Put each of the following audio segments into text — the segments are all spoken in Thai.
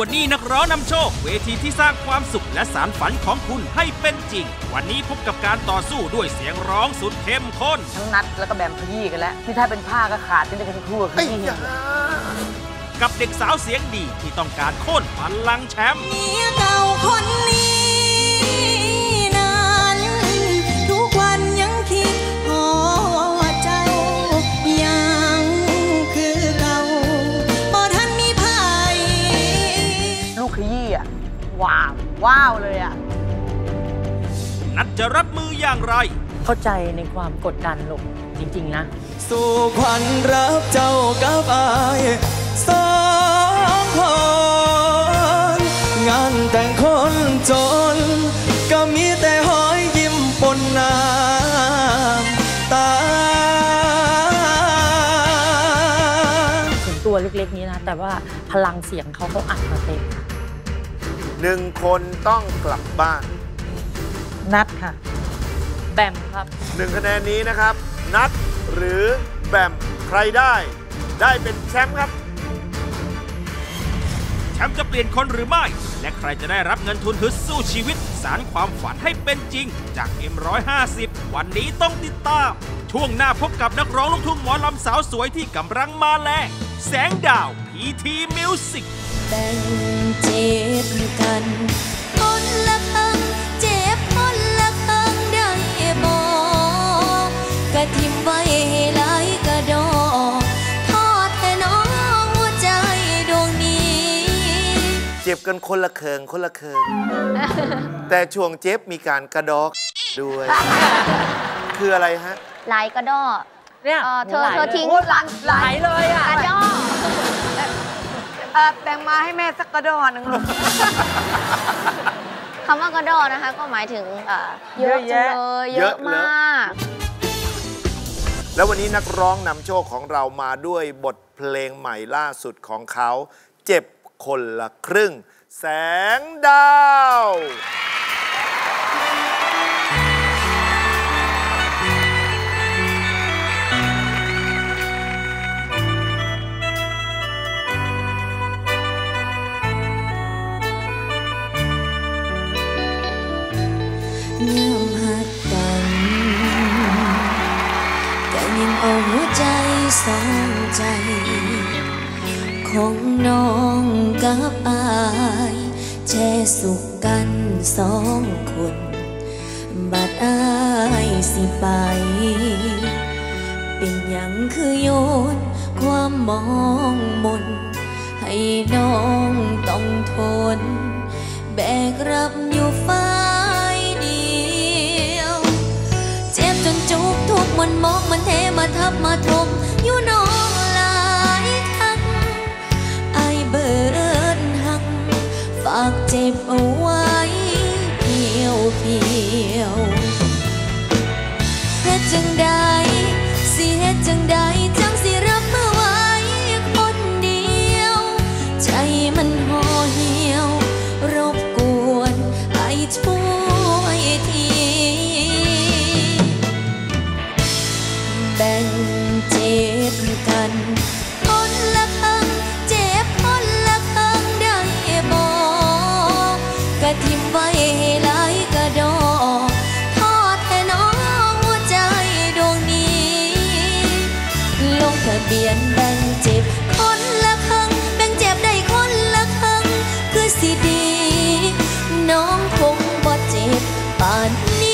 วนี้นักร้องนำโชคเวทีที่สร้างความสุขและสานฝันของคุณให้เป็นจริงวันนี้พบกับการต่อสู้ด้วยเสียงร้องสุดเข้มข้นทั้งนัดแล้วก็แบมขยี้กันแล้วที่ถ้าเป็นผ้าก็ขาดเป็นทั้งคู่ขยี้กับเด็กสาวเสียงดีที่ต้องการโค่นพลังแชมป์เมียเก่าคนนี้นั้นทุกวันยังคิดหอเจ้ายังคือเก่าบ่ทันมีภัยลูกขยี้อ่ะว้าวเลยอ่ะนัดจะรับมืออย่างไรเข้าใจในความกดดันลูกจริงๆนะสู่ขวัญรับเจ้ากับอายสองคนงานแต่งคนจนก็มีแต่หอยยิ้มปนน้ำตาถึงตัวเล็กๆนี้นะแต่ว่าพลังเสียงเขาอัดมาเต็ม 1 คนต้องกลับบ้านนัดค่ะแบมครับ 1 คะแนนนี้นะครับนัดหรือแบมใครได้เป็นแชมป์ครับแชมป์จะเปลี่ยนคนหรือไม่และใครจะได้รับเงินทุนฮึดสู้ชีวิตสารความฝันให้เป็นจริงจาก M150 วันนี้ต้องติดตามช่วงหน้าพบกับนักร้องลูกทุ่งหมอลำสาวสวยที่กำลังมาแรงแสงดาว PT Music แบ่งเจ็บกันคนละครั้งเจ็บคนละครั้งได้บอกกะทิมไว้ให้หลายกระดอกทอดแต่น้องหัวใจดวงนี้เจ็บกันคนละเคิงแต่ช่วงเจ็บมีการกระดอกด้วยคืออะไรฮะหลายกระดอกเนี่ยเธอทิ้งไหลเลยอ่ะกระดอกแบ่งมาให้แม่สักกระดอหนึ่งลูกคำว่ากระดอกนะคะก็หมายถึงเยอะจังเลยเยอะมากแล้ววันนี้นักร้องนำโชคของเรามาด้วยบทเพลงใหม่ล่าสุดของเขาเจ็บคนละครึ่งแสงดาวเงื่อมหัดกันแต่ยังเอาหัวใจสองใจของน้องกับอายแช่สุขกัน2 คนบัดอายสิไปเป็นอย่างคือโยนความมองมนให้น้องต้องทนแบกรับอยู่ฝ่ายเดียวเจ็บจนจุกทุกมันมองมันเทมาทับมาทมอยู่น้องหลายทักไอเบิดหักฝากเจ็บเอาไว้เพียวเฮ็ดจังใดสิเฮ็ดจังใดจังสิรับมือไว้คนเดียวใจมันห่อเหี่ยวรบกวนไอช่วยทีแบ่งเจ็บกันคนละครั้งเจ็บคนละครั้งได้บอกกะทิมไว้ให้หลายกระดอกทอดแต่น้องหัวใจดวงนี้ลงทะเบียนแบ่งเจ็บคนละครั้งแบ่งเจ็บได้คนละครั้งคือสิดีน้องคงบ่เจ็บป่าน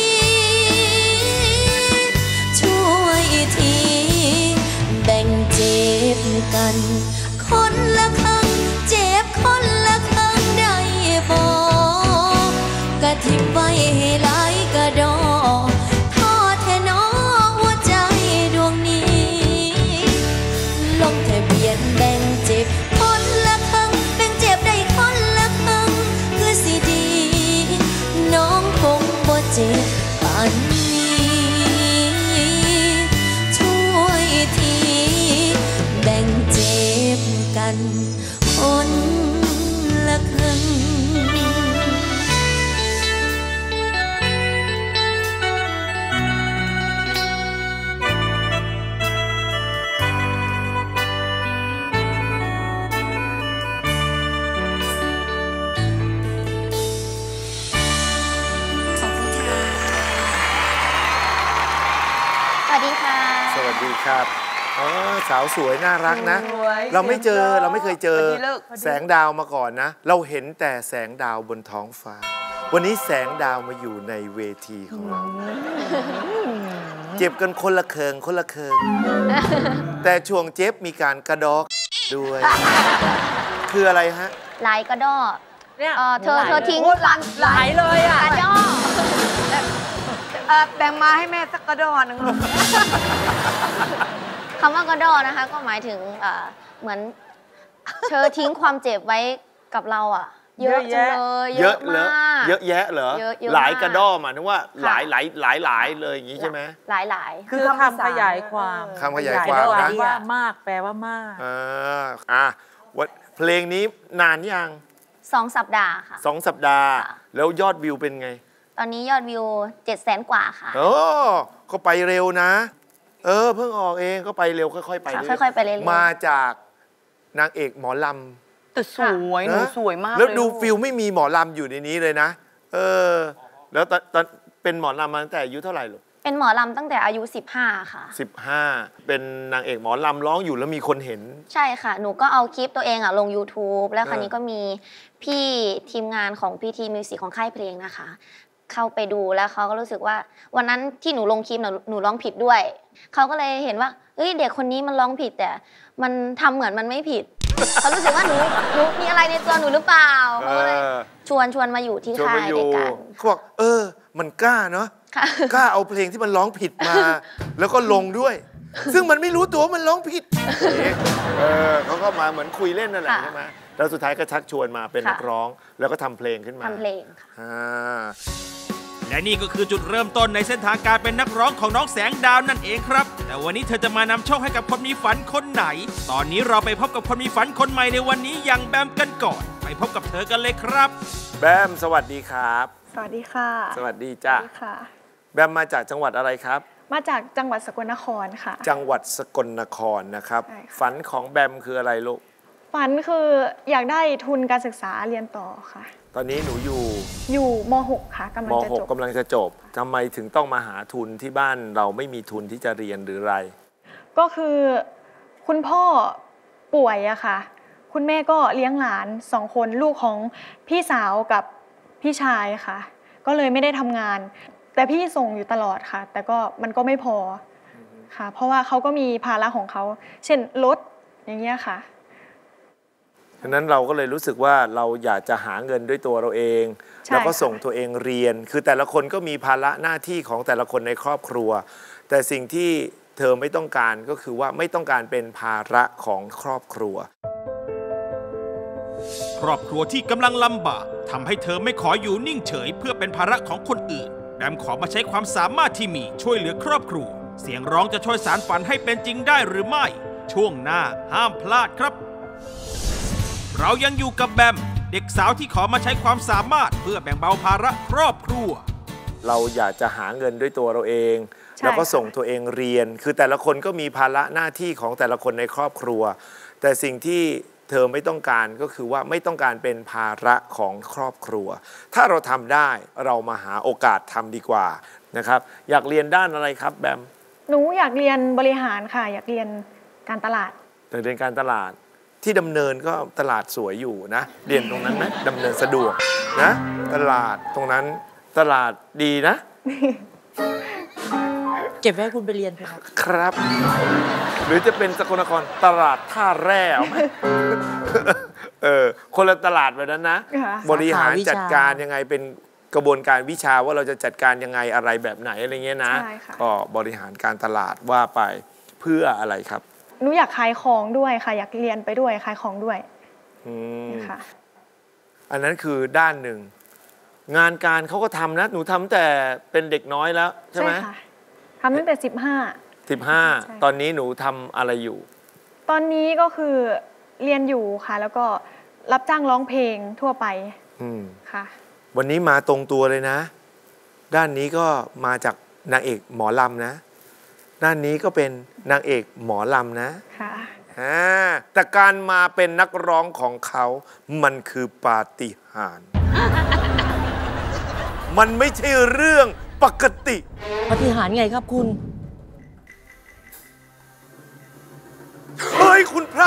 ช่วยทีแบ่งเจ็บกันคนละครั้งเจ็บคนละครั้งได้บอกกะทิมไว้ให้หลายกระดอกทอดแทนน้องหัวใจดวงนี้ลงทะเบียนแบ่งเจ็บคนละครั้งแบ่งเจ็บได้คนละครั้งคือสิดีดีครับอ๋อสาวสวยน่ารักนะ เราไม่เคยเจอแสงดาวมาก่อนนะ เราเห็นแต่แสงดาวบนท้องฟ้า วันนี้แสงดาวมาอยู่ในเวทีของเรา เจ็บกันคนละเคิงคนละเคิง แต่ช่วงเจ็บมีการกระดอกด้วย คืออะไรฮะลายกระดอเนี่ยเธอทิ้งไหลเลยอ่ะกระดอแบ่งมาให้แม่สักกระดอนหนึ่งลูกคำว่ากระดอนะคะ ก็หมายถึงเหมือน เธอทิ้งความเจ็บไว้กับเราอ่ะ เยอะจังเลยเยอะมากเยอะแยะเหรอเยอะหลายมากกระด้อมานึกว่าหลายเลยอย่างนี้ใช่ไหมหลายคือคำขยายความคำขยายความนะว่ามากแปลว่ามากเพลงนี้นานยัง 2 สัปดาห์ค่ะ 2 สัปดาห์ค่ะแล้วยอดวิวเป็นไงตอนนี้ยอดวิว 700,000 กว่าค่ะโอ้ก็ไปเร็วนะ เพิ่งออกเองก็ไปเร็วค่อยๆไปค่ะเรื่อยค่อยๆไปเรื่อยๆมาจากนางเอกหมอลำแต่สวยหนูสวยมากแล้วเลยดูลูกฟิลไม่มีหมอลำอยู่ในนี้เลยนะ แล้วตอนเป็นหมอลำมาตั้งแต่อายุเท่าไหร่ลูกเป็นหมอลำตั้งแต่อายุ 15 ค่ะ 15 เป็นนางเอกหมอลำร้องอยู่แล้วมีคนเห็นใช่ค่ะ หนูก็เอาคลิปตัวเองลง YouTube แล้วคราวนี้ก็มีพี่ทีมงานของ PT Music ของค่ายเพลงนะคะ เข้าไปดูแล้วเขาก็รู้สึกว่าวันนั้นที่หนูลงคลิปหนูร้องผิดด้วย เขาก็เลยเห็นว่าเด็กคนนี้มันร้องผิดแต่มันทำเหมือนมันไม่ผิด เขารู้สึกว่าหนูมีอะไรในตัวหนูหรือเปล่าเขาก็เลยชวนมาอยู่ที่ค่ายด้วยกันเขาบอกมันกล้าเนาะค่ะกล้าเอาเพลงที่มันร้องผิดมา แล้วก็ลงด้วย ซึ่งมันไม่รู้ตัวมันร้องผิดเขาก็มาเหมือนคุยเล่นนั่นแหละใช่ไหมแล้วสุดท้ายก็ชักชวนมาเป็นนักร้องแล้วก็ทำเพลงขึ้นมาทำเพลงค่ะและนี่ก็คือจุดเริ่มต้นในเส้นทางการเป็นนักร้องของน้องแสงดาวนั่นเองครับ แต่วันนี้เธอจะมานำโชคให้กับคนมีฝันคนไหน ตอนนี้เราไปพบกับคนมีฝันคนใหม่ในวันนี้อย่างแบมกันก่อน ไปพบกับเธอกันเลยครับแบมสวัสดีครับสวัสดีค่ะสวัสดีจ้ะสวัสดีค่ะแบมมาจากจังหวัดอะไรครับมาจากจังหวัดสกลนครค่ะจังหวัดสกลนครนะครับใช่ค่ะฝันของแบมคืออะไรลูกฝันคืออยากได้ทุนการศึกษาเรียนต่อค่ะตอนนี้หนูอยู่อยู่ม .6 ค่ะกำลัมงจะจบ .6 กำลังจะจบทำไมถึงต้องมาหาทุนที่บ้านเราไม่มีทุนที่จะเรียนหรืออะไรก็คือคุณพ่อป่วยอะค่ะ คุณแม่ก็เลี้ยงหลาน2 คนลูกของพี่สาวกับพี่ชายค่ะ ก็เลยไม่ได้ทำงาน แต่พี่ส่งอยู่ตลอดค่ะ แต่ก็มันก็ไม่พอค่ะ เพราะว่าเขาก็มีภาระของเขา เช่นรถอย่างเงี้ยค่ะฉะนั้นเราก็เลยรู้สึกว่าเราอยากจะหาเงินด้วยตัวเราเองใช่แล้วก็ค่ะส่งตัวเองเรียน คือแต่ละคนก็มีภาระหน้าที่ของแต่ละคนในครอบครัว แต่สิ่งที่เธอไม่ต้องการก็คือว่าไม่ต้องการเป็นภาระของครอบครัวครอบครัวที่กำลังลำบากทำให้เธอไม่ขออยู่นิ่งเฉยเพื่อเป็นภาระของคนอื่นแบมขอมาใช้ความสามารถที่มีช่วยเหลือครอบครัว เสียงร้องจะช่วยสารฝันให้เป็นจริงได้หรือไม่ ช่วงหน้าห้ามพลาดครับ เรายังอยู่กับแบมเด็กสาวที่ขอมาใช้ความสามารถเพื่อแบ่งเบาภาระครอบครัวเราอยากจะหาเงินด้วยตัวเราเองใช่แล้วก็ค่ะส่งตัวเองเรียน คือแต่ละคนก็มีภาระหน้าที่ของแต่ละคนในครอบครัว แต่สิ่งที่เธอไม่ต้องการก็คือว่าไม่ต้องการเป็นภาระของครอบครัว ถ้าเราทำได้เรามาหาโอกาสทำดีกว่านะครับ อยากเรียนด้านอะไรครับแบมหนูอยากเรียนบริหารค่ะ อยากเรียนการตลาดเรียนการตลาดที่ดำเนินก็ตลาดสวยอยู่นะ เรียนตรงนั้นไหมดำเนินสะดวกนะ ตลาดตรงนั้นตลาดดีนะเก็บไว้ให้คุณไปเรียนเถอะครับครับ หรือจะเป็นสกลนครตลาดท่าแร่เอาไหม คนละตลาดแบบนั้นนะค่ะบริหารสาขาวิชาจัดการยังไงเป็นกระบวนการวิชาว่าเราจะจัดการยังไงอะไรแบบไหนอะไรเงี้ยนะใช่ค่ะก็บริหารการตลาดว่าไปเพื่ออะไรครับหนูอยากขายของด้วยค่ะ อยากเรียนไปด้วยขายของด้วยอืมค่ะอันนั้นคือด้านหนึ่ง งานการเขาก็ทำนะ หนูทำแต่เป็นเด็กน้อยแล้วใช่ไหมค่ะทำตั้งแต่ 15 ตอนนี้หนูทำอะไรอยู่ 15ตอนนี้ก็คือเรียนอยู่ค่ะ แล้วก็รับจ้างร้องเพลงทั่วไปอืมค่ะวันนี้มาตรงตัวเลยนะ ด้านนี้ก็มาจากนางเอกหมอลำนะ ด้านนี้ก็เป็นนางเอกหมอลำนะค่ะแต่การมาเป็นนักร้องของเขามันคือปาฏิหาริย์ มันไม่ใช่เรื่องปกติปฏิหารย์ไงครับคุณยคุณพระ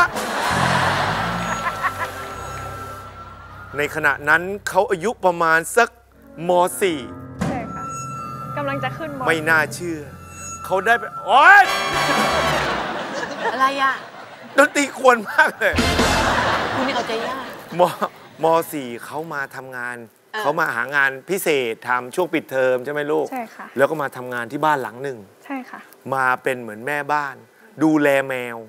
ในขณะนั้นเขาอายุประมาณสักม .4 ใช่ค่ะกำลังจะขึ้นม. ไม่น่าเชื่อ เขาได้ไปโอ๊ยอะไรอ่ะดนตรีควรมากเลยคุณนี่เอาใจยากม .4 เขามาทำงาน เขามาหางานพิเศษทำช่วงปิดเทอมใช่ไหมลูกใช่ค่ะแล้วก็มาทำงานที่บ้านหลังหนึ่งใช่ค่ะมาเป็นเหมือนแม่บ้าน ดูแลแมว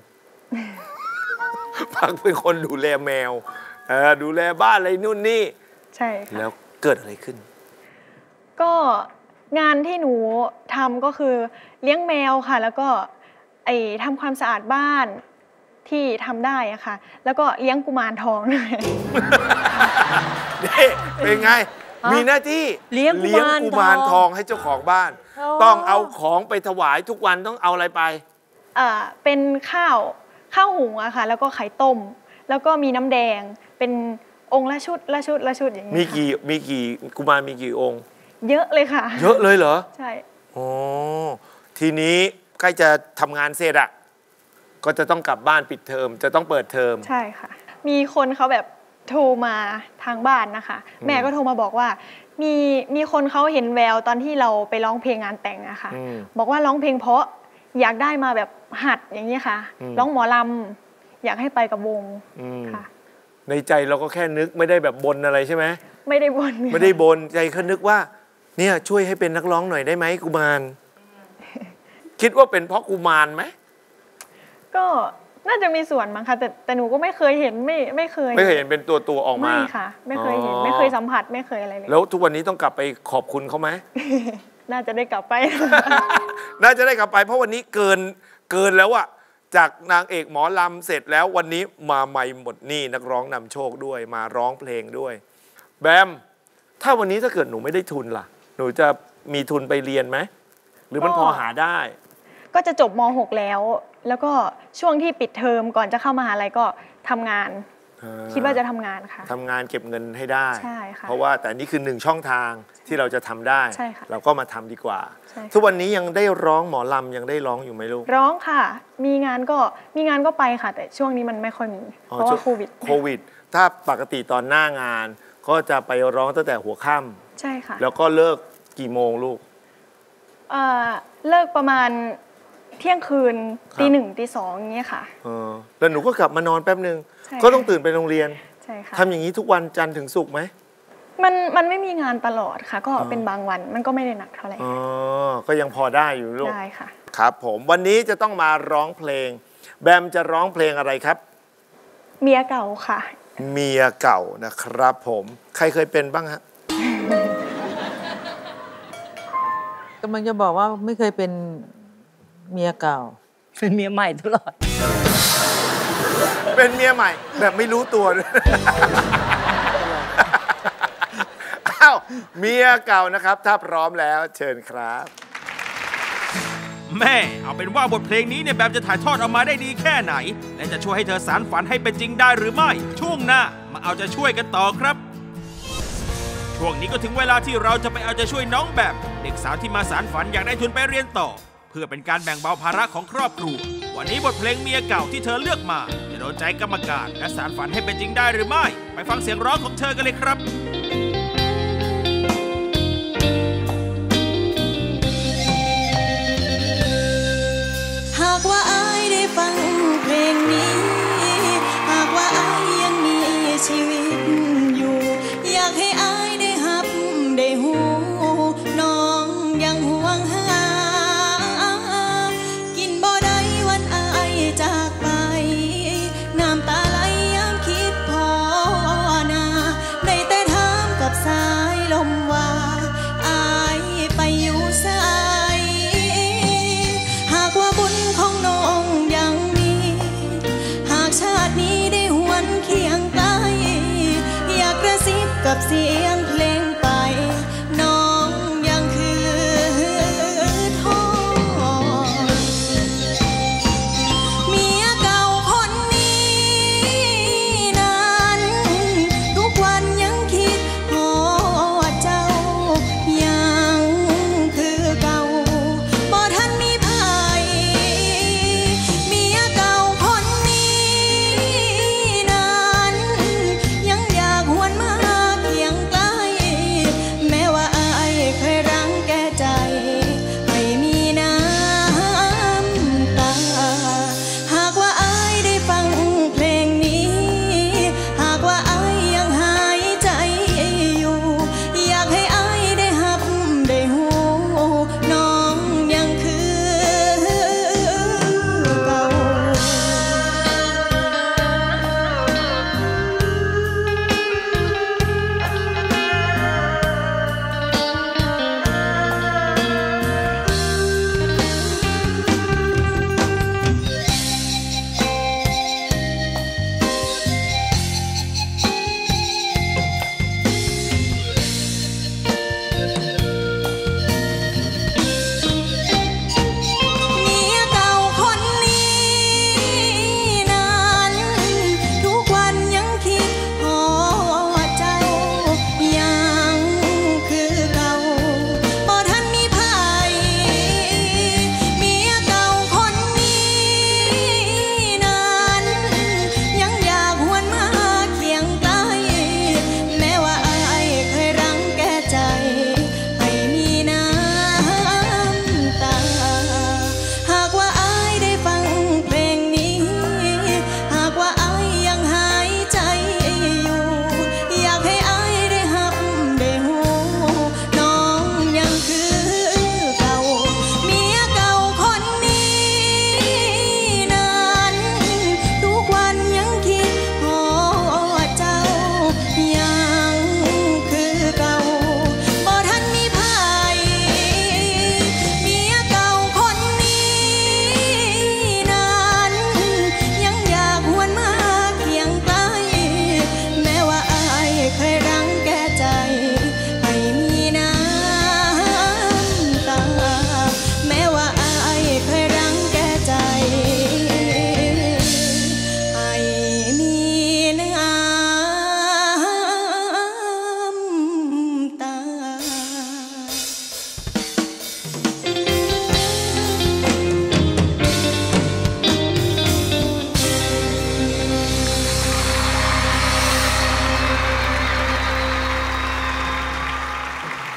พักเป็นคนดูแลแมวดูแลบ้านอะไรนู่นนี่ใช่ค่ะแล้วเกิดอะไรขึ้นก็งานที่หนูทำก็คือเลี้ยงแมวค่ะ แล้วก็ทำความสะอาดบ้านที่ทำได้อะค่ะ แล้วก็เลี้ยงกุมารทองด้วยนี่เป็นไง มีหน้าที่เลี้ยงกุมารกุมารทองให้เจ้าของบ้าน ต้องเอาของไปถวายทุกวันต้องเอาอะไรไปเป็นข้าวหุงอะค่ะ แล้วก็ไข่ต้ม แล้วก็มีน้ำแดงเป็นองค์ละชุดอย่างนี้มีกี่กุมารมีกี่องค์เยอะเลยค่ะเยอะเลยเหรอใช่อ๋อทีนี้ใกล้จะทำงานเสร็จอะก็จะต้องกลับบ้านปิดเทอมจะต้องเปิดเทอมใช่ค่ะ มีคนเขาแบบโทรมาทางบ้านนะคะ แม่ก็โทรมาบอกว่ามีคนเขาเห็นแววตอนที่เราไปร้องเพลงงานแต่งอะค่ะ บอกว่าร้องเพลงเพราะอยากได้มาแบบหัดอย่างนี้ค่ะร้องหมอลำอยากให้ไปกับวงค่ะในใจเราก็แค่นึกไม่ได้แบบบนอะไรใช่ไหมไม่ได้บนไม่ได้บนใจแค่นึกว่า เนี่ยช่วยให้เป็นนักร้องหน่อยได้ไหมกุมาร คิดว่าเป็นเพราะกุมารไหมก็น่าจะมีส่วนมั้งค่ะแต่หนูก็ไม่เคยเห็นไม่เคยเห็นเป็นตัวออกมาไม่ค่ะไม่เคยเห็นไม่เคยสัมผัสไม่เคยอะไรเลยแล้วทุกวันนี้ต้องกลับไปขอบคุณเขาไหมน่าจะได้กลับไปน่าจะได้กลับไปเพราะวันนี้เกินแล้วอะจากนางเอกหมอลำเสร็จแล้ววันนี้มาใหม่หมดนี่นักร้องนำโชคด้วยมาร้องเพลงด้วยแบมถ้าวันนี้ถ้าเกิดหนูไม่ได้ทุนล่ะหนูจะมีทุนไปเรียนไหมหรือมันพอหาได้ก็จะจบม.6 แล้วก็ช่วงที่ปิดเทอมก่อนจะเข้ามหาลัยก็ทำงานคิดว่าจะทำงานค่ะทำงานเก็บเงินให้ได้ใช่ค่ะเพราะว่าแต่นี่คือ1ช่องทางที่เราจะทำได้ใช่ค่ะเราก็มาทำดีกว่าทุกวันนี้ยังได้ร้องหมอลำยังได้ร้องอยู่ไหมลูกร้องค่ะมีงานก็ไปค่ะแต่ช่วงนี้มันไม่ค่อยมีเพราะว่าโควิดถ้าปกติตอนหน้างานก็จะไปร้องตั้งแต่หัวค่ำใช่ค่ะแล้วก็เลิกกี่โมงลูกเลิกประมาณเที่ยงคืนตี 1 ตี 2อย่างเงี้ยค่ะแล้วหนูก็กลับมานอนแป๊บนึงก็ต้องตื่นไปโรงเรียนใช่ค่ะทำอย่างนี้ทุกวันจันทร์ถึงศุกร์ไหมมันไม่มีงานตลอดค่ะก็เป็นบางวันมันก็ไม่ได้หนักเท่าไหร่ก็ยังพอได้อยู่ลูกได้ค่ะครับผมวันนี้จะต้องมาร้องเพลงแบมจะร้องเพลงอะไรครับเมียเก่าค่ะเมียเก่านะครับผมใครเคยเป็นบ้างฮะกำลังจะบอกว่าไม่เคยเป็นเมียเก่าเป็นเมียใหม่ตลอดเป็นเมียใหม่แบบไม่รู้ตัวด้วยอ้าวเมียเก่านะครับถ้าพร้อมแล้วเชิญครับแม่เอาเป็นว่าบทเพลงนี้เนี่ยแบบจะถ่ายทอดออกมาได้ดีแค่ไหนและจะช่วยให้เธอสานฝันให้เป็นจริงได้หรือไม่ช่วงหน้ามาเอาใจช่วยกันต่อครับช่วงนี้ก็ถึงเวลาที่เราจะไปเอาใจช่วยน้องแบบเด็กสาวที่มาสานฝันอยากได้ทุนไปเรียนต่อเพื่อเป็นการแบ่งเบาภาระของครอบครัววันนี้บทเพลงเมียเก่าที่เธอเลือกมาจะโดนใจกรรมการและสานฝันให้เป็นจริงได้หรือไม่ไปฟังเสียงร้องของเธอกันเลยครับหากว่าอายได้ฟังเพลงนี้หากว่าอายยังมีชีวิตอยู่อยากให้อายได้หับได้หูน้องยังห่วงหากินบ่ได้วันอายจากไปน้ำตาไหลยามคิดพอหน้าได้แต่ท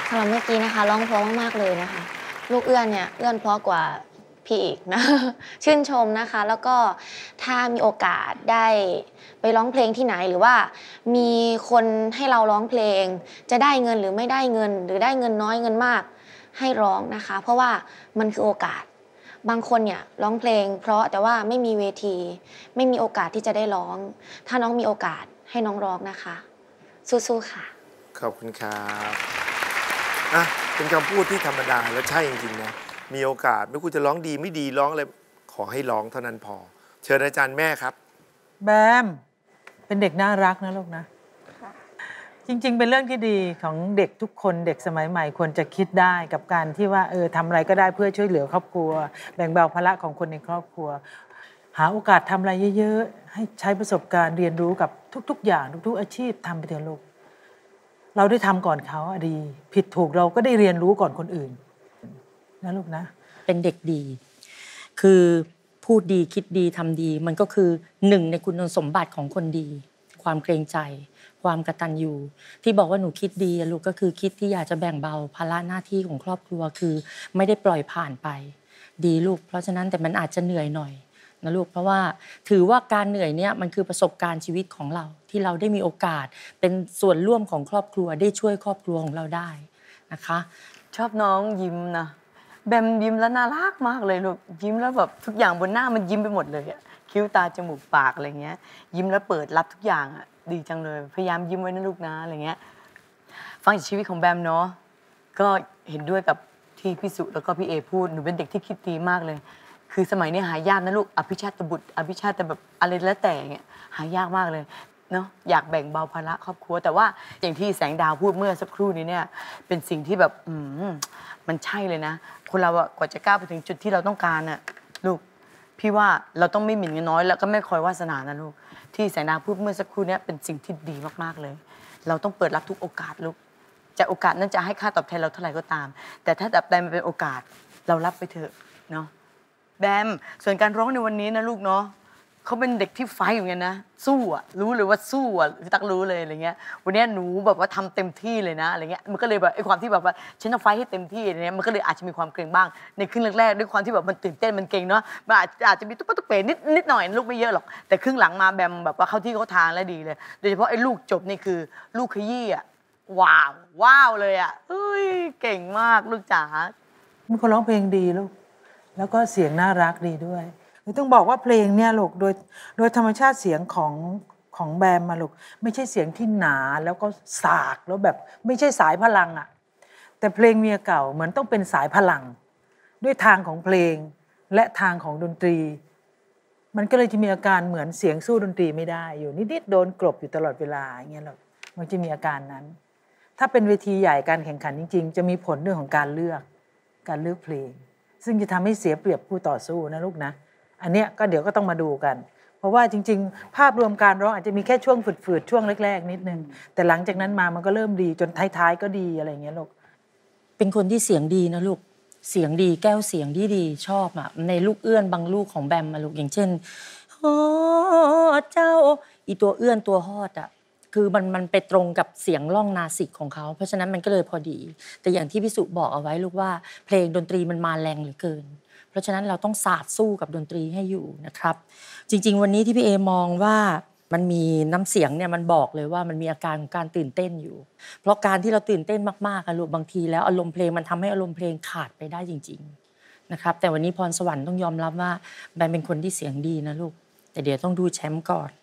สำหรับเมื่อกี้นะคะร้องเพราะมากๆเลยนะคะลูกเอื้อนเนี่ยเอื้อนเพราะกว่าพี่อีกนะ ชื่นชมนะคะแล้วก็ถ้ามีโอกาสได้ไปร้องเพลงที่ไหนหรือว่ามีคนให้เราร้องเพลงจะได้เงินหรือไม่ได้เงินหรือได้เงินน้อยเงินมากให้ร้องนะคะเพราะว่ามันคือโอกาสบางคนเนี่ยร้องเพลงเพราะแต่ว่าไม่มีเวทีไม่มีโอกาสที่จะได้ร้องถ้าน้องมีโอกาสให้น้องร้องนะคะสู้ๆค่ะขอบคุณครับอ่ะเป็นคำพูดที่ธรรมดาและใช่จริงๆนะมีโอกาสไม่คุณจะร้องดีไม่ดีร้องอะไรขอให้ร้องเท่านั้นพอเชิญอาจารย์แม่ครับแบมเป็นเด็กน่ารักนะลูกนะจริงๆเป็นเรื่องที่ดีของเด็กทุกคนเด็กสมัยใหม่ควรจะคิดได้กับการที่ว่าทำอะไรก็ได้เพื่อช่วยเหลือครอบครัวแบ่งเบาภาระของคนในครอบครัวหาโอกาสทำอะไรเยอะๆให้ใช้ประสบการณ์เรียนรู้กับทุกๆอย่างทุกๆอาชีพทำไปเถอะลูกเราได้ทำก่อนเขาดีผิดถูกเราก็ได้เรียนรู้ก่อนคนอื่นนะลูกนะเป็นเด็กดีคือพูดดีคิดดีทำดีมันก็คือหนึ่งในคุณสมบัติของคนดีความเกรงใจความกตัญญูที่บอกว่าหนูคิดดีลูกก็คือคิดที่อยากจะแบ่งเบาภาระหน้าที่ของครอบครัวคือไม่ได้ปล่อยผ่านไปดีลูกเพราะฉะนั้นแต่มันอาจจะเหนื่อยหน่อยนะลูกเพราะว่าถือว่าการเหนื่อยเนี่ยมันคือประสบการณ์ชีวิตของเราที่เราได้มีโอกาสเป็นส่วนร่วมของครอบครัวได้ช่วยครอบครัวของเราได้นะคะชอบน้องยิ้มนะแบมยิ้มแล้วน่ารักมากเลยลูกยิ้มแล้วแบบทุกอย่างบนหน้ามันยิ้มไปหมดเลยอะคิ้วตาจมูกปากอะไรเงี้ยยิ้มแล้วเปิดรับทุกอย่างอะดีจังเลยพยายามยิ้มไว้นะลูกนะอะไรเงี้ยฟังจากชีวิตของแบมเนาะก็เห็นด้วยกับที่พี่สุแล้วก็พี่เอพูดหนูเป็นเด็กที่คิดดีมากเลยคือสมัยนี้หายากนะลูกอภิชาติบุตรอภิชาติแต่แบบอะไรแล้วแต่เงี้ยหายากมากเลยเนาะอยากแบ่งเบาภาระครอบครัวแต่ว่าอย่างที่แสงดาวพูดเมื่อสักครู่นี้เนี่ยเป็นสิ่งที่แบบมันใช่เลยนะคนเราอะกว่าจะก้าวไปถึงจุดที่เราต้องการอะลูกพี่ว่าเราต้องไม่หมิ่นเงินน้อยแล้วก็ไม่คอยวาสนานะลูกที่แสงดาวพูดเมื่อสักครู่นี้เป็นสิ่งที่ดีมากๆเลยเราต้องเปิดรับทุกโอกาสลูกจะโอกาสนั้นจะให้ค่าตอบแทนเราเท่าไหร่ก็ตามแต่ถ้าแบบใดมันเป็นโอกาสเรารับไปเถอะเนาะแบมส่วนการร้องในวันนี้นะลูกเนาะเขาเป็นเด็กที่ไฟอยู่ไงนะสู้อ่ะรู้เลยว่าสู้อ่ะตักรู้เลยอะไรเงี้ยวันนี้หนูแบบว่าทำเต็มที่เลยนะอะไรเงี้ยมันก็เลยแบบไอ้ความที่แบบว่าฉันต้องไฟให้เต็มที่อะไรเงี้ยมันก็เลยอาจจะมีความเกรงบ้างในครึ่งแรกๆด้วยความที่แบบมันตื่นเต้นมันเกรงเนาะมันอาจจะมีตุ๊บตุ๊บเป๋นิดหน่อยลูกไม่เยอะหรอกแต่ครึ่งหลังมาแบมแบบว่าเข้าที่เข้าทางแล้วดีเลยโดยเฉพาะไอ้ลูกจบนี่คือลูกขยี้อ่ะว้าวเลยอ่ะเฮ้ยเก่งมากลูกจ๋ามีคนร้องเพลงดีลูกแล้วก็เสียงน่ารักดีด้วยต้องบอกว่าเพลงเนี่ยลูกโดยธรรมชาติเสียงของแบมมาลูกไม่ใช่เสียงที่หนาแล้วก็สากแล้วแบบไม่ใช่สายพลังอ่ะแต่เพลงเมียเก่าเหมือนต้องเป็นสายพลังด้วยทางของเพลงและทางของดนตรีมันก็เลยจะมีอาการเหมือนเสียงสู้ดนตรีไม่ได้อยู่นิดๆโดนกลบอยู่ตลอดเวลาอย่างเงี้ยหรอกมันจะมีอาการนั้นถ้าเป็นเวทีใหญ่การแข่งขันจริงๆจะมีผลเรื่องของการเลือกเพลงซึ่งจะทำให้เสียเปรียบคู่ต่อสู้นะลูกนะอันเนี้ยก็เดี๋ยวก็ต้องมาดูกันเพราะว่าจริงๆภาพรวมการร้องอาจจะมีแค่ช่วงฝืดๆช่วงแรกๆนิดนึงแต่หลังจากนั้นมามันก็เริ่มดีจนท้ายๆก็ดีอะไรอย่างเงี้ยลูกเป็นคนที่เสียงดีนะลูกเสียงดีแก้วเสียงดีชอบอ่ะในลูกเอื้อนบางลูกของแบมมาลูกอย่างเช่นฮอดเจ้าอีตัวเอื้อนตัวฮอดอ่ะคือมันไปตรงกับเสียงร่องนาสิกของเขาเพราะฉะนั้นมันก็เลยพอดีแต่อย่างที่พี่สุบอกเอาไว้ลูกว่าเพลงดนตรีมันมาแรงเหลือเกินเพราะฉะนั้นเราต้องศาสตร์สู้กับดนตรีให้อยู่นะครับจริงๆวันนี้ที่พี่เอมองว่ามันมีน้ำเสียงเนี่ยมันบอกเลยว่ามันมีอาการของการตื่นเต้นอยู่เพราะการที่เราตื่นเต้นมากๆอะลูกบางทีแล้วอารมณ์เพลงมันทำให้อารมณ์เพลงขาดไปได้จริงๆนะครับแต่วันนี้พรสวรรค์ต้องยอมรับว่าแบมเป็นคนที่เสียงดีนะลูกแต่เดี๋ยวต้องดูแชมป์ก่อน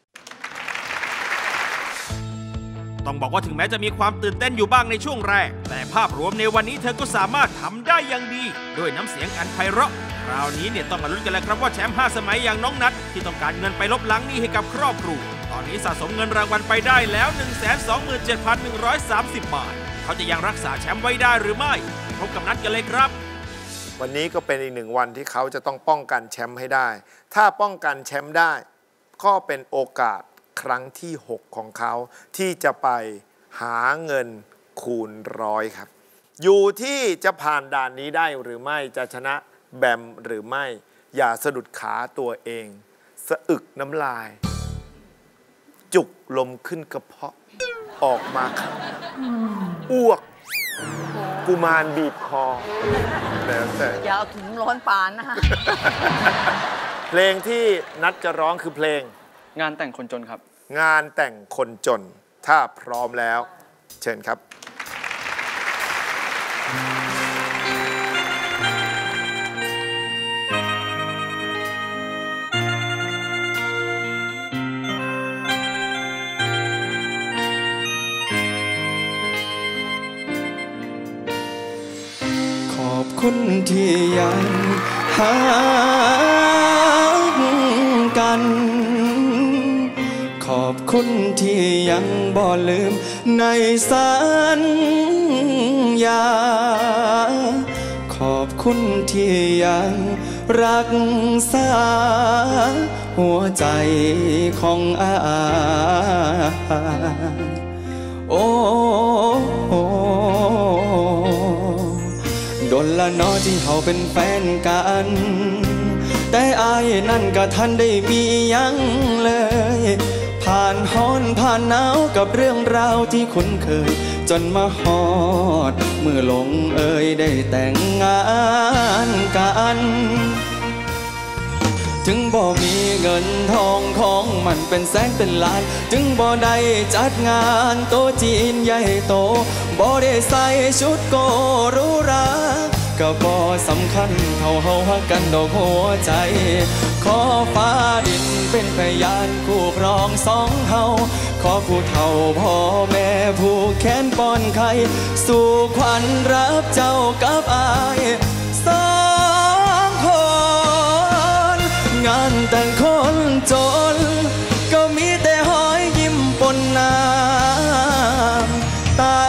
ต้องบอกว่าถึงแม้จะมีความตื่นเต้นอยู่บ้างในช่วงแรกแต่ภาพรวมในวันนี้เธอก็สามารถทำได้อย่างดีด้วยน้ำเสียงอันไพเราะคราวนี้เนี่ยต้องมาลุ้นกันแล้วครับว่าแชมป์5 สมัยอย่างน้องนัทที่ต้องการเงินไปลบล้างหนี้ให้กับครอบครัวตอนนี้สะสมเงินรางวัลไปได้แล้ว 127,130 บาทเขาจะยังรักษาแชมป์ไว้ได้หรือไม่พบกับนัทกันเลยครับวันนี้ก็เป็นอีกหนึ่งวันที่เขาจะต้องป้องกันแชมป์ให้ได้ถ้าป้องกันแชมป์ได้ก็เป็นโอกาสครั้งที่6ของเขาที่จะไปหาเงินคูณ100ครับอยู่ที่จะผ่านด่านนี้ได้หรือไม่จะชนะแบมหรือไม่อย่าสะดุดขาตัวเองสะอึกน้ำลายจุกลมขึ้นกระเพาะออกมาครับอ้วกกุมารบีบคอแล้วแต่อย่าเอาถุงร้อนปานนะเพลงที่นัดจะร้องคือเพลงงานแต่งคนจนครับงานแต่งคนจน ถ้าพร้อมแล้ว เชิญครับขอบคุณที่ยังหากัน ขอบคุณที่ยังบ่ลืมในสัญญา ขอบคุณที่ยังรักษาหัวใจของอาโอ้โดนละเนาะที่เขาเป็นแฟนกัน แต่อายนั่นก็ทันได้มียังเลย ผ่านฮ้อนผ่านหนาวกับเรื่องราวที่คุ้นเคย จนมาฮอดเมื่อลงเอ่ยได้แต่งงานกัน ถึงบ่มีเงินทองของมันเป็นแสนเป็นล้าน ถึงบ่ได้จัดงานโตจีนใหญ่โตบ่ได้ใส่ชุดโกหรูหราก็บ่สำคัญเท่าเฮาฮักกันดอกหัวใจ ขอฟ้าดินเป็นพยานคู่ครองสองเฮาขอผู้เฒ่าพ่อแม่ผู้แขนป้อนไข่สู่ขวัญรับเจ้ากับอายสองคนงานแต่งคนจนก็มีแต่หอยยิ้มปนน้ำตา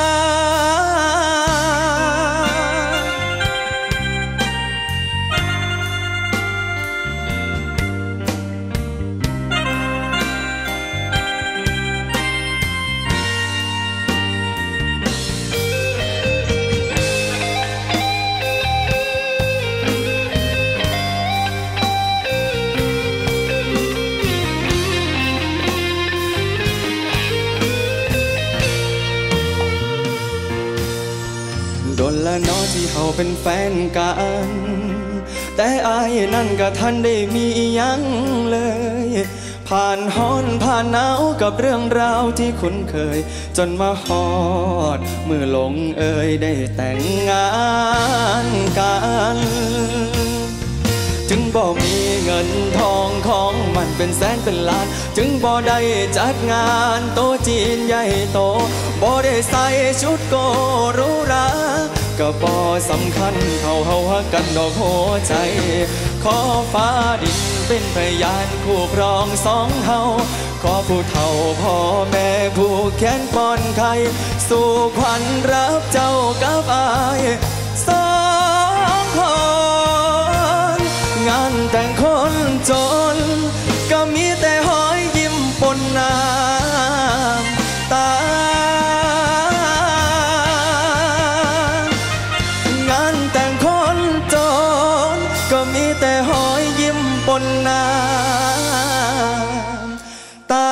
โดนละเนาะที่เขาเป็นแฟนกัน แต่อายนั่นก็ทันได้มียังเลย ผ่านฮ้อนผ่านหนาวกับเรื่องราวที่คุ้นเคย จนมาฮอดเมื่อลงเอ่ยได้แต่งงานกัน ถึงบ่มีเงินทองของมันเป็นแสนเป็นล้าน ถึงบ่ได้จัดงานโตจีนใหญ่โตบ่ได้ใส่ชุดโกหรูหราก็บ่สำคัญเท่าเฮาฮักกันดอกหัวใจ ขอฟ้าดินเป็นพยานคู่ครองสองเฮาขอผู้เฒ่าพ่อแม่ผู้แขนป้อนไข่สู่ขวัญรับเจ้ากับอายสองคนงานแต่งคนจนก็มีแต่หอยยิ้มปนน้ำตางานแต่งคนจนก็มีแต่หอยยิ้มปนน้ำตา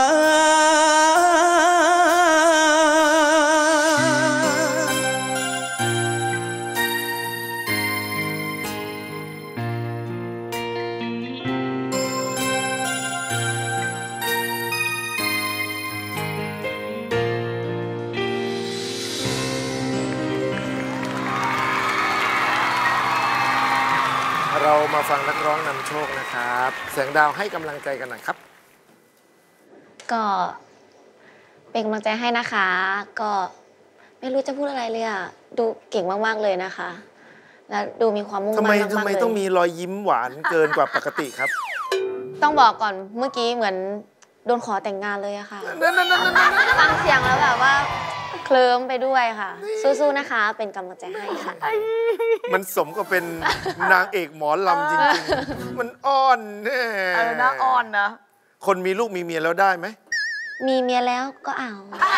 เรามาฟังนักร้องนำโชคนะครับ แสงดาวให้กำลังใจกันหน่อยครับก็เป็นกำลังใจให้นะคะ ก็ไม่รู้จะพูดอะไรเลยอ่ะดูเก่งมากๆเลยนะคะ แล้วดูมีความมุ่งมั่นมากๆเลยทำไมต้องมีรอยยิ้มหวานเกินกว่าปกติครับต้องบอกก่อนเมื่อกี้เหมือนโดนขอแต่งงานเลยอะค่ะฟังเสียงแล้วแบบว่าเคลิ้มไปด้วยค่ะ สู้ๆนะคะ เป็นกำลังใจให้ค่ะมันสมกับเป็นนางเอกหมอลำจริงๆ มันอ้อนแน่นะอ่อนนะคนมีลูกมีเมียแล้วได้ไหมมีเมียแล้วก็เอา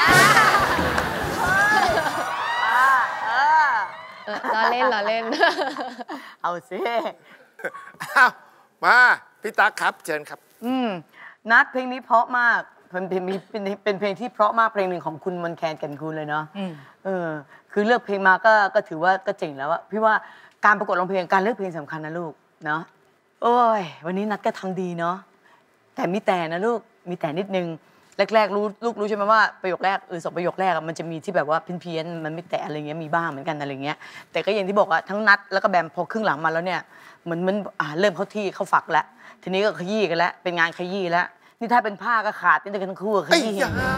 ล้อเล่นล้อเล่นเอาสิอ้าวมาพี่ตั๊กครับเชิญครับนัดเพลงนี้เพราะมากเป็นเพลงที่เพราะมากเพลงหนึ่งของคุณมนต์แคนแก่นคูณเลยเนาะคือคือเลือกเพลงมาก็ถือว่าก็เจ๋งแล้วอะพี่ว่าการประกวดร้องเพลงการเลือกเพลงสำคัญนะลูกเนาะโอ้ยวันนี้นัดก็ทำดีเนาะแต่มีแต่นะลูกมีแต่นิดนึงแรกๆลูกรู้ใช่ไหมว่าประโยคแรก2ประโยคแรกมันจะมีที่แบบว่าเพี้ยนมันไม่แต่อะไรเงี้ยมีบ้างเหมือนกันอะไรเงี้ยแต่ก็อย่างที่บอกว่าทั้งนัดแล้วก็แบมพอครึ่งหลังมาแล้วเนี่ยเหมือนมันเริ่มเข้าที่เข้าฝักแล้วทีนี้ก็ขยี้กันแล้วเป็นงานขยี้แล้วนี่ถ้าเป็นผ้าก็ขาดนี่จะกันทั้งคู่ขยี้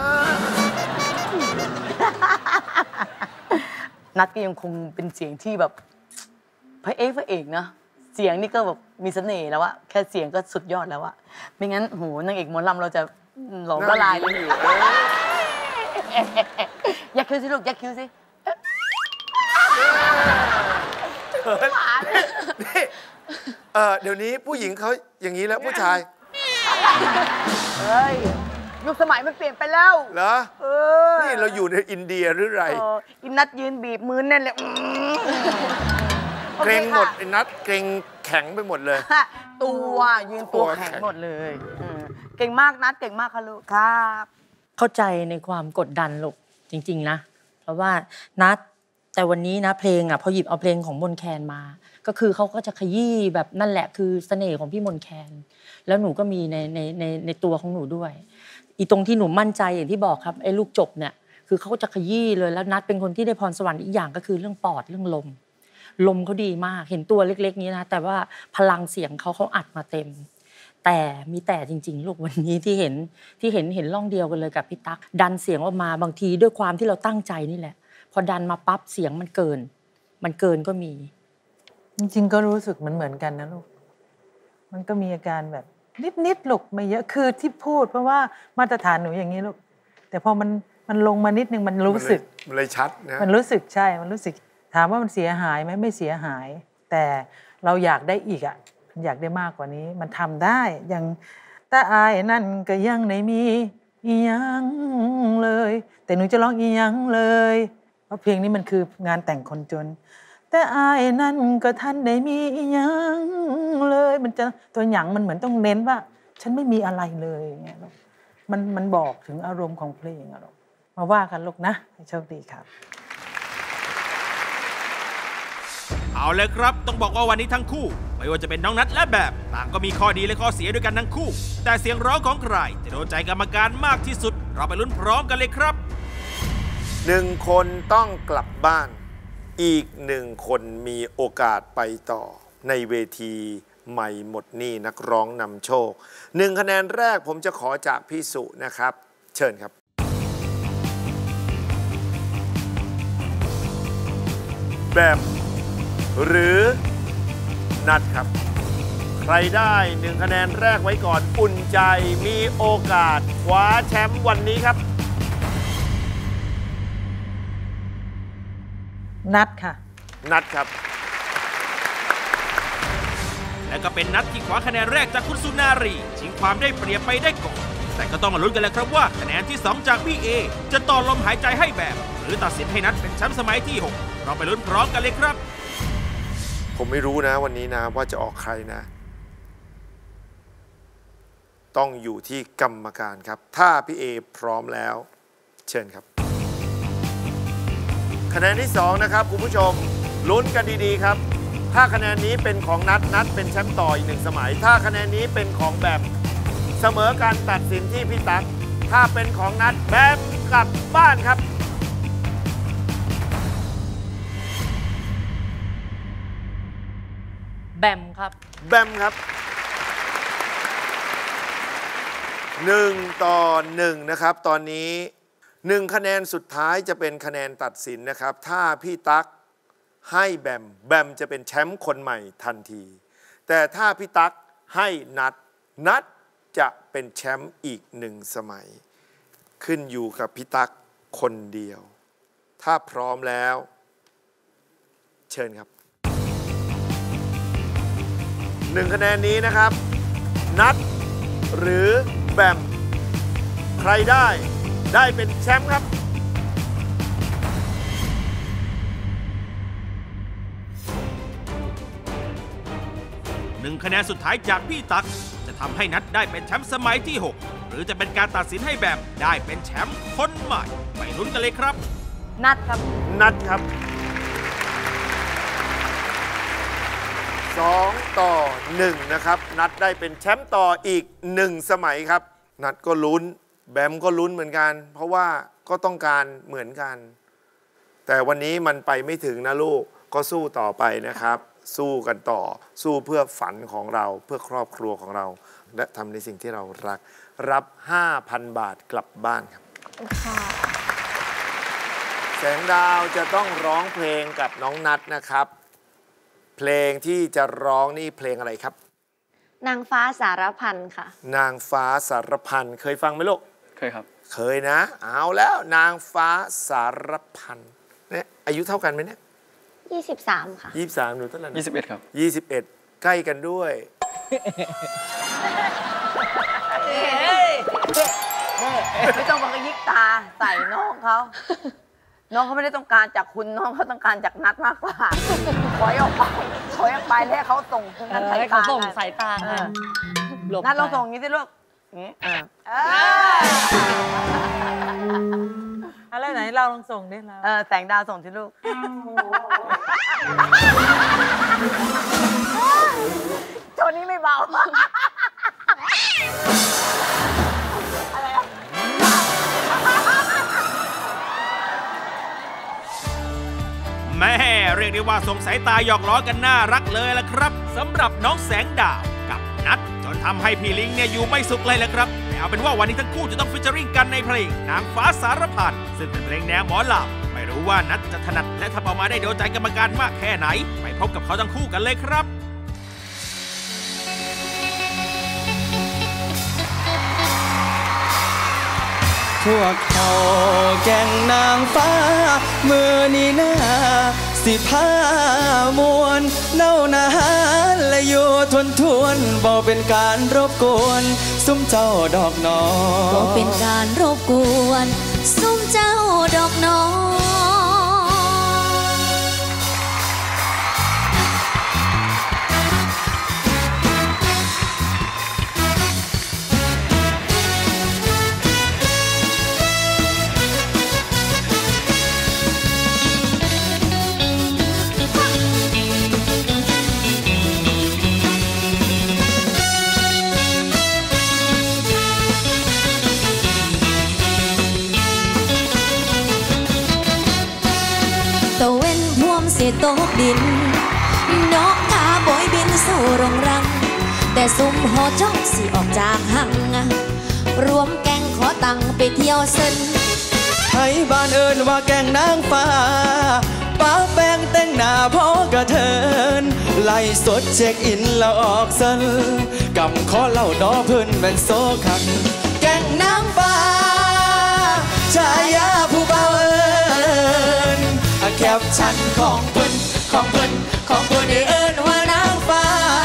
นัดก็ยังคงเป็นเสียงที่แบบพระเอกนะเสียงนี่ก็แบบมีเสน่ห์แล้วอะแค่เสียงก็สุดยอดแล้วอะไม่งั้นโหนางเอกหมอลำเราจะหลงละลายเลยยักคิ้วสิลูกยักคิ้วสิเดี๋ยวนี้ผู้หญิงเขาอย่างนี้แล้วผู้ชายเฮ้ยยุคสมัยมันเปลี่ยนไปแล้วเหรอนี่เราอยู่ในอินเดียหรือไรอินนัดยืนบีบมือแน่นเลยเกรงหมดไอ้นัดเกรงแข็งไปหมดเลยตัวยืนตัวแข็งหมดเลยเก่งมากนัดเก่งมากค่ะลูกครับเข้าใจในความกดดันลูกจริงๆนะเพราะว่านัดแต่วันนี้นะเพลงพอหยิบเอาเพลงของมนแคนมาก็คือเขาก็จะขยี้แบบนั่นแหละคือเสน่ห์ของพี่มนแคนแล้วหนูก็มีในตัวของหนูด้วยอีตรงที่หนูมั่นใจอย่างที่บอกครับไอ้ลูกจบเนี่ยคือเขาก็จะขยี้เลยแล้วนัดเป็นคนที่ได้พรสวรรค์อีกอย่างก็คือเรื่องปอดเรื่องลมเขาดีมากเห็นตัวเล็กๆนี้นะแต่ว่าพลังเสียงเขาอัดมาเต็มแต่มีแต่จริงๆลูกวันนี้ที่เห็นร่องเดียวกันเลยกับพี่ตั๊กดันเสียงออกมาบางทีด้วยความที่เราตั้งใจนี่แหละพอดันมาปั๊บเสียงมันเกินก็มีจริงๆก็รู้สึกเหมือนกันนะลูกมันก็มีอาการแบบนิดๆลูกไม่เยอะคือที่พูดเพราะว่ามาตรฐานหนูอย่างนี้ลูกแต่พอมันลงมานิดนึงมันรู้สึกมันเลยชัดนะมันรู้สึกใช่มันรู้สึกถามว่ามันเสียหายไหมไม่เสียหายแต่เราอยากได้อีกอยากได้มากกว่านี้มันทำได้อย่างตาอายนั่นก็ยังไม่มีอีหยังเลยแต่หนูจะร้องอีหยังเลยเพราะเพลงนี้มันคืองานแต่งคนจนแต่อายนั่นก็ท่านได้มีอีหยังเลยมันจะตัวหยังมันเหมือนต้องเน้นว่าฉันไม่มีอะไรเลยอย่างเงี้ยมันบอกถึงอารมณ์ของเพลงลูกมาว่ากันลูกนะโชคดีครับเอาเลยครับต้องบอกว่าวันนี้ทั้งคู่ไม่ว่าจะเป็นน้องนัทและแบบต่างก็มีข้อดีและข้อเสียด้วยกันทั้งคู่แต่เสียงร้องของใครจะโดนใจกรรมการมากที่สุดเราไปลุ้นพร้อมกันเลยครับ 1 คนต้องกลับบ้านอีก1 คนมีโอกาสไปต่อในเวทีใหม่หมดหนี้นักร้องนำโชค1 คะแนนแรกผมจะขอจากพี่สุนะครับเชิญครับแบบหรือนัดครับใครได้1 คะแนนแรกไว้ก่อนอุ่นใจมีโอกาสคว้าแชมป์วันนี้ครับนัดค่ะนัดครับและก็เป็นนัดที่คว้าคะแนนแรกจากคุณสุนารีชิงความได้เปรียบไปได้ก่อนแต่ก็ต้องมาลุ้นกันแล้วครับว่าคะแนนที่2จากพี่เอจะต่อลมหายใจให้แบบหรือตัดสินให้นัดเป็นแชมป์สมัยที่6เราไปลุ้นพร้อมกันเลยครับผมไม่รู้นะวันนี้นะว่าจะออกใครนะต้องอยู่ที่กรรมการครับถ้าพี่เอพร้อมแล้วเชิญครับคะแนนที่2นะครับคุณผู้ชมลุ้นกันดีๆครับถ้าคะแนนนี้เป็นของนัดเป็นแชมป์ต่ออีก1 สมัยถ้าคะแนนนี้เป็นของแบบเสมอการตัดสินที่พี่ตั๊กถ้าเป็นของนัดแบบกลับบ้านครับแบมครับแบมครับ1-1นะครับตอนนี้1 คะแนนสุดท้ายจะเป็นคะแนนตัดสินนะครับถ้าพี่ตั๊กให้แบมจะเป็นแชมป์คนใหม่ทันทีแต่ถ้าพี่ตั๊กให้นัดจะเป็นแชมป์อีก1 สมัยขึ้นอยู่กับพี่ตั๊กคนเดียวถ้าพร้อมแล้วเชิญครับ1 คะแนนนี้นะครับนัดหรือแบมใครได้เป็นแชมป์ครับ 1 คะแนนสุดท้ายจากพี่ตั๊กจะทำให้นัดได้เป็นแชมป์สมัยที่6หรือจะเป็นการตัดสินให้แบมได้เป็นแชมป์คนใหม่ไปลุ้นกันเลยครับนัดครับนัดครับ2-1นะครับนัดได้เป็นแชมป์ต่ออีก1 สมัยครับนัดก็ลุ้นแบมก็ลุ้นเหมือนกันเพราะว่าก็ต้องการเหมือนกันแต่วันนี้มันไปไม่ถึงนะลูกก็สู้ต่อไปนะครับสู้กันต่อสู้เพื่อฝันของเราเพื่อครอบครัวของเราและทำในสิ่งที่เรารักรับ 5,000 บาทกลับบ้านครับแสงดาวจะต้องร้องเพลงกับน้องนัดนะครับเพลงที่จะร้องนี่เพลงอะไรครับนางฟ้าสารพันค่ะนางฟ้าสารพันเคยฟังไหมลูกเคยครับเคยนะเอาแล้วนางฟ้าสารพันเนี่ยอายุเท่ากันไหมเนี่ย 23ค่ะ 23หนูเท่าไหร่ 21ครับ 21ใกล้กันด้วยไม่ต้องมายิกตาใส่น้องเขาน้องเขาไม่ได้ต้องการจากคุณน้องเขาต้องการจากนัดมากกว่าถอยออกไปแล้วเขาส่งกันสายตาส่งสายตานัดเราส่งอย่างนี้สิลูกนี้อะไรไหนเราลองส่งดิเราแสงดาวส่งสิลูกโจนี้ไม่เบาอะไรอะแม่เรียกได้ว่าสงสัยตาหยอกล้อกันน่ารักเลยล่ะครับสำหรับน้องแสงดาวกับนัดจนทำให้พี่ลิงเนี่ยอยู่ไม่สุขเลยล่ะครับแต่เอาเป็นว่าวันนี้ทั้งคู่จะต้องฟิชเจอริ่งกันในเพลงนางฟ้าสารพันซึ่งเป็นเพลงแนวหมอลำไม่รู้ว่านัดจะถนัดและทำออกมาได้โดนใจกรรมการมากแค่ไหนไปพบกับเขาทั้งคู่กันเลยครับพวกเขาแก่งนางฟ้ามือนี้นาสิผ้ามวนเน่านาและอยู่ทวนบ่เป็นการรบกวนซุ้มเจ้าดอกนอบ่เป็นการรบกวนซุ้มเจ้าดอกนอตกดินนกกาบอยบินสู่โรงรังแต่ซุ่มหอจ้องสิออกจากหังรวมแก๊งขอตังไปเที่ยวเส้นให้บ้านเอิญว่าแก่งนางฟ้าป้าแป้งแต่งหน้าพอกระเทินไล่สดเช็คอินแล้วออกเซนกำขอเล่าดอเพิ่นเป็นโซคันแก่งนางฟ้าชายาผู้เบาเอิญแคปชั่นของเพิ่นเอิญว่านางฟ้า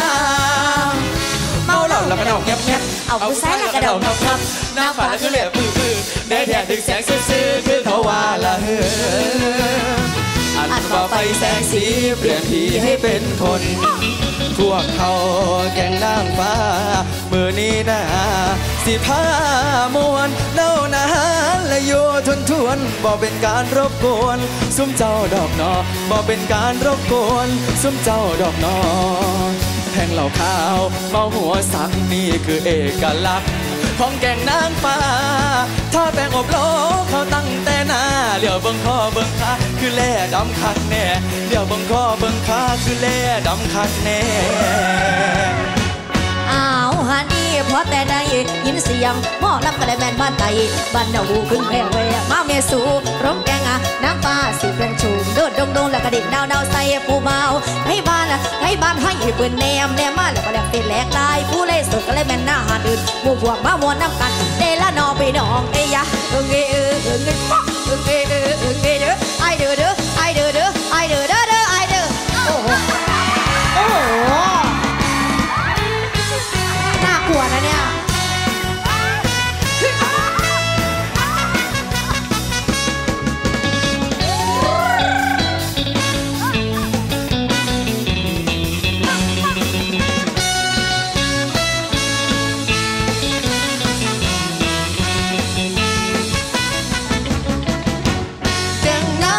เมาเหล้าแล้วก็เดาแงบเอาผู้ชายแล้วก็เดาครับนางฟ้าคือเหลี่ยมปื้อแดดดึงแสงซื่อคือเขาว่าละเฮืออันว่าไฟแสงสีเปลี่ยนผีให้เป็นคนพวกเขาแก่งนางฟ้ามือนี้นะสิผ้ามวนเน่านาและอยู่ทวนบ่เป็นการรบกวนซุ้มเจ้าดอกนอบ่เป็นการรบกวนซุ้มเจ้าดอกนอแทงเหล่าขาวเมาหัวสักนี่คือเอกลักษณ์ของแก่งนางฟ้าถ้าแป้งอบโลเขาตั้งแต่หน้าเหลียวเบิ่งคอเบิ่งขาคือแล่ดำคักแน่เหลียวเบิ่งคอเบิ่งขาคือแล่ดำคักแน่อ้าวฮันนี่พอแต่ได้ยินเสียงหม้อลำกระไดแมนบ้านไตบ้านเดาบูขึ้นแพงเวมาเมสูร้องแกงน้ำฟ้าสีเครื่องชูโดดดงแล้วกระดิ่งดาวใส่ผู้เมาให้บ้านให้ปืนแนมมาแล้วก็แหลกเป็นแหลกลายผู้เล่สุดก็เลยแม่นหน้าหาดื่นผู้พวกมามวนน้ำกันเดละนอไปน้องเอ้ยะเด้อไอเด้อไอเด้อไอเด้อโอ้โหน่ากลัวนะเนี่ยแก่งนา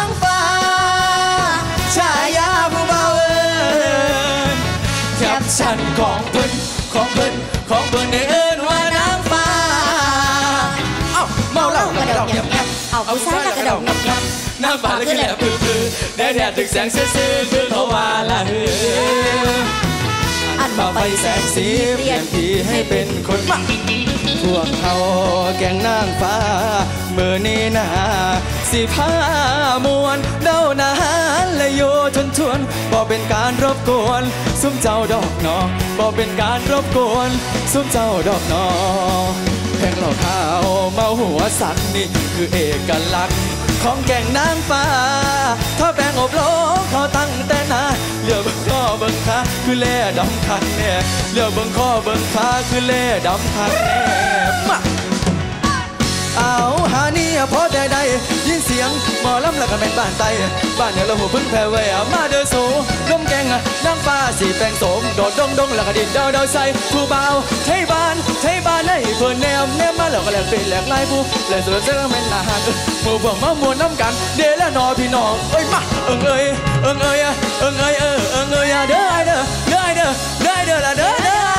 น้ำฟ้าและขี้แหลมพื้นแดดแดดถึงแสงซื่อๆคือเขาว่าละเฮืออันมาไฟแสงสีเปลี่ยนผีให้เป็นคนมาพวกเขาแก่งนางฟ้ามือนี้นาสิผ้ามวนเด้านานและโยทนทวนบ่เป็นการรบกวนซุ้มเจ้าดอกนอบ่เป็นการรบกวนซุ้มเจ้าดอกนอแข่งเหล่าข้าวเมาหัวสันนี่คือเอกลักษณ์ของแก่งนางฟ้าถ้าแบ่งอบโลกเขาตั้งแต่นาเลือกเบิ่งข้อเบิ่งขาคือเล่ดำคันแน่เลือกเบิ่งข้อเบิ่งขาคือเล่ดำคันแน่มาเอาหานี่พอได้ได้ยินเสียงหมอลำแล้วก็เป็นบ้านไตบ้านเนี่ยเราหัวพึ่งแผ่แววมาเดินสูลมแกงนางฟ้าสีแปลงโสมโดดดงแล้วก็ดินดาวใส่ผู้เบาไทยบ้านให้เพื่อนแนมมาแล้วก็แหลกเป็นแหลกลายผู้แหลกสุดเส้นเป็นอาหารหมู่พวกมามวนน้ำกันเดแล้วนอพี่น้องเอ้ยมาเอ้ยเด้อเด้อละเด้อ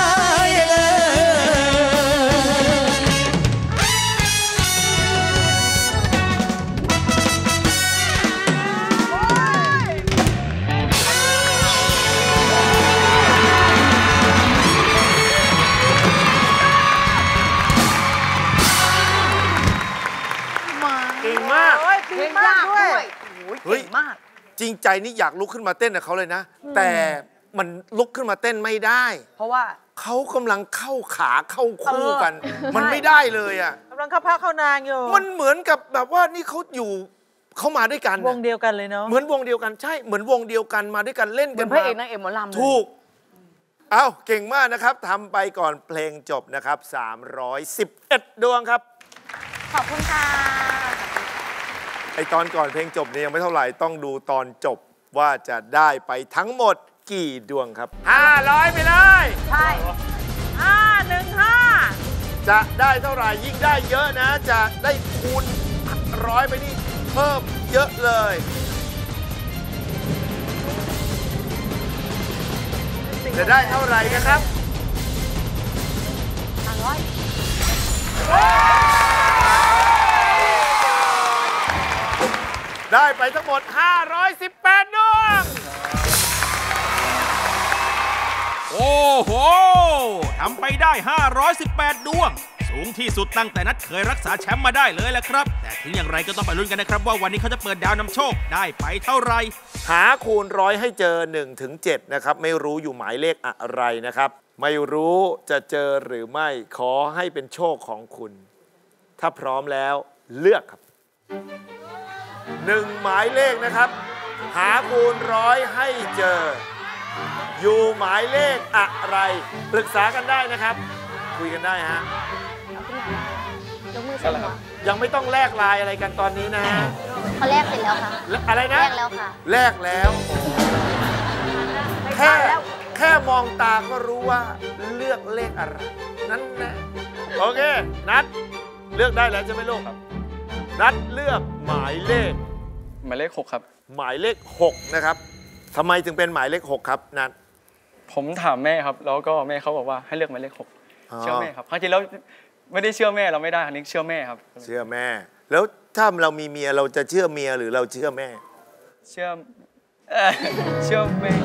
เพลงยากด้วยเก่งมากจริงใจนี่อยากลุกขึ้นมาเต้นกับเขาเลยนะแต่มันลุกขึ้นมาเต้นไม่ได้เพราะว่าเขากำลังเข้าขาเข้าคู่กันมันไม่ได้เลยอ่ะกำลังเข้าพระเข้านางอยู่มันเหมือนกับแบบว่านี่เขามาด้วยกันวงเดียวกันเลยเนาะเหมือนวงเดียวกันใช่เหมือนวงเดียวกันมาด้วยกันเล่นกันพระเอกนางเอกหมอลำถูกเอาเก่งมากนะครับทำไปก่อนเพลงจบนะครับ311ดวงครับขอบคุณค่ะไอตอนก่อนเพลงจบเนี่ยยังไม่เท่าไหร่ต้องดูตอนจบว่าจะได้ไปทั้งหมดกี่ดวงครับ500ไปเลยใช่515 จะได้เท่าไหร่ยิ่งได้เยอะนะจะได้คูณ100ไปนี่เพิ่มเยอะเลยจะได้เท่าไหร่นะครับได้ไปทั้งหมด518ดวงโอ้โหทำไปได้518ดวงสูงที่สุดตั้งแต่นัดเคยรักษาแชมป์มาได้เลยแหละครับแต่ถึงอย่างไรก็ต้องไปลุ้นกันนะครับว่าวันนี้เขาจะเปิดดาวนำโชคได้ไปเท่าไหร่หาคูณ100ให้เจอ1 ถึง 7นะครับไม่รู้อยู่หมายเลขอะไรนะครับไม่รู้จะเจอหรือไม่ขอให้เป็นโชคของคุณถ้าพร้อมแล้วเลือกครับ1หมายเลขนะครับหาคูณ100ให้เจออยู่หมายเลขอะไรปรึกษากันได้นะครับคุยกันได้ฮะยังไม่ต้องแลกไลน์อะไรกันตอนนี้นะฮะเขาแลกเสร็จแล้วค่ะอะไรนะแลกแล้วค่ะแลกแล้วแค่มองตาก็รู้ว่าเลือกเลขอะไรนั่นแหละโอเคนัดเลือกได้แล้วใช่ไหมลูกครับนัดเลือกหมายเลข 6ครับหมายเลข6นะครับทำไมถึงเป็นหมายเลข6ครับนัดผมถามแม่ครับแล้วก็แม่เขาบอกว่าให้เลือกหมายเลข6เชื่อแม่ครับครั้งที่แล้วไม่ได้เชื่อแม่เราไม่ได้ครั้งนี้เชื่อแม่ครับเชื่อแม่แล้วถ้าเรามีเมียเราจะเชื่อเมียหรือเราเชื่อแม่เชื่อแม่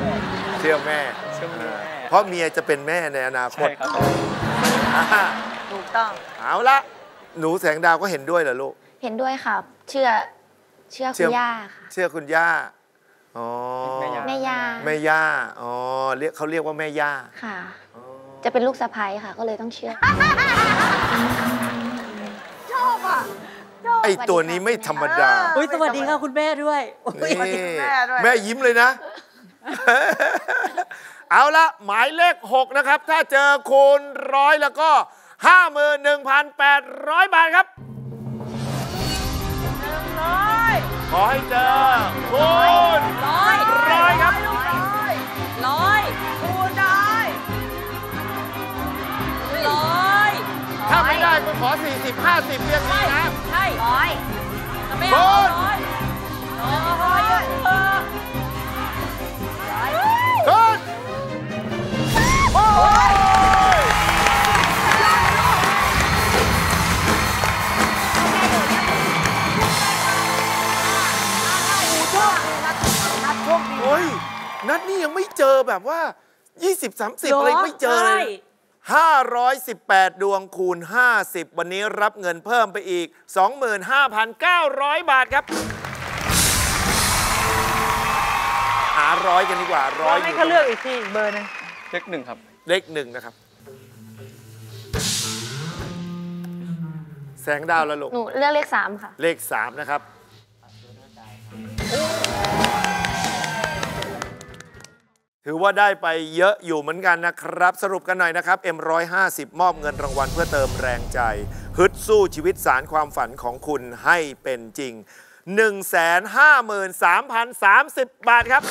เพราะเมียจะเป็นแม่ในอนาคตใช่ครับถูกต้องเอาละหนูแสงดาวก็เห็นด้วยเหรอลูกเห็นด้วยค่ะเชื่อคุณย่าค่ะเชื่อคุณย่าอ๋อแม่ย่าอ๋อเขาเรียกว่าแม่ย่าค่ะจะเป็นลูกสะใภ้ค่ะก็เลยต้องเชื่อชอบอ่ะไอตัวนี้ไม่ธรรมดาสวัสดีค่ะคุณแม่ด้วยแม่ยิ้มเลยนะเอาละหมายเลข6นะครับถ้าเจอคูณ100แล้วก็ 51,800 บาทครับ100ขอให้เจอคูณ100ครับ 100คูณ 100ถ้าไม่ได้ก็ขอ40-50เรียกดีนะใช่100 คูณนัดนี่ยังไม่เจอแบบว่า 20-30 อะไรไม่เจอเลย 518 ดวงคูณ 50 วันนี้รับเงินเพิ่มไปอีก 25,900 บาทครับ หาร้อยกันดีกว่าร้อยให้เขาเลือกอีกทีเบอร์นึงเลขหนึ่งครับเลขหนึ่งนะครับ แสงดาวแล้วลูกหนูเลือกเลข 3 ค่ะเลข 3 นะครับ ถือว่าได้ไปเยอะอยู่เหมือนกันนะครับ สรุปกันหน่อยนะครับ M150 มอบเงินรางวัลเพื่อเติมแรงใจฮึดสู้ชีวิตสารความฝันของคุณให้เป็นจริง 153,030 บาทครับ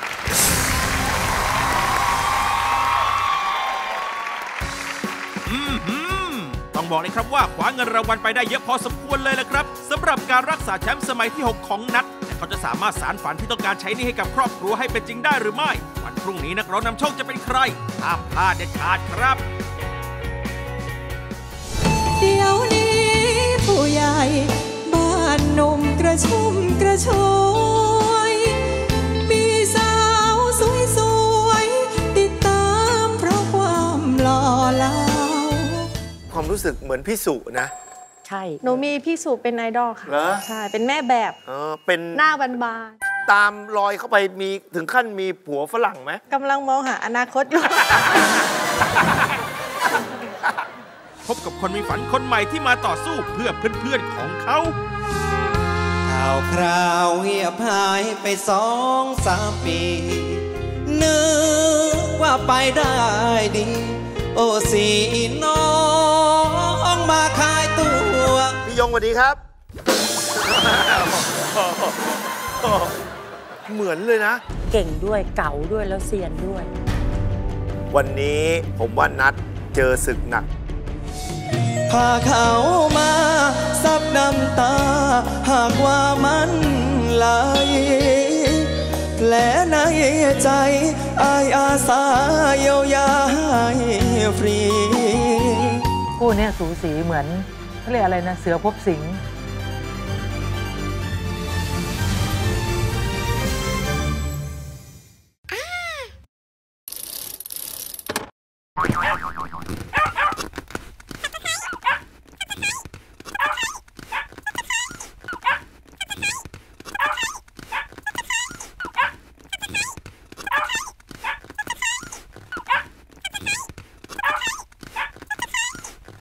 ต้องบอกเลยครับว่าคว้าเงินรางวัลไปได้เยอะพอสมควรเลยละครับสำหรับการรักษาแชมป์สมัยที่ 6 ของนัทแต่เขาจะสามารถสานฝันที่ต้องการใช้หนี้ให้กับครอบครัวให้เป็นจริงได้หรือไม่วันพรุ่งนี้นักร้องนำโชคจะเป็นใครห้ามพลาดเด็ดขาดครับเดี๋ยวนี้ผู้ใหญ่บ้านหนุ่มกระชุ่มกระชวยมีสาวสวยๆติดตามเพราะความหล่อเหลาความรู้สึกเหมือนพี่สุนะใช่หนูมีพี่สุเป็นไอดอลค่ะเหรอใช่ เป็นแม่แบบเป็นหน้าบานตามรอยเข้าไปมีถึงขั้นมีผัวฝรั่งไหมๆกำลังมองหาอนาคตอยู่พบกับคนมีฝันคนใหม่ที่มาต่อสู้เพื่อเพื่อนๆของเขาข่าวคราวเงียบหายไป2-3 ปีนึกว่าไปได้ดี โอ้สีน้องมาขายตัวพี่ยงสวัสดีครับ เหมือนเลยนะเก่งด้วยเก๋าด้วยแล้วเซียนด้วยวันนี้ผมว่านัดเจอศึกหนักพาเขามาซับน้ำตา หากว่ามันไหลและในใจอายอาสาเยียวยาให้ฟรีคู่เนี้ยสูสีเหมือนเขาเรียกอะไรนะ เสือพบสิงห์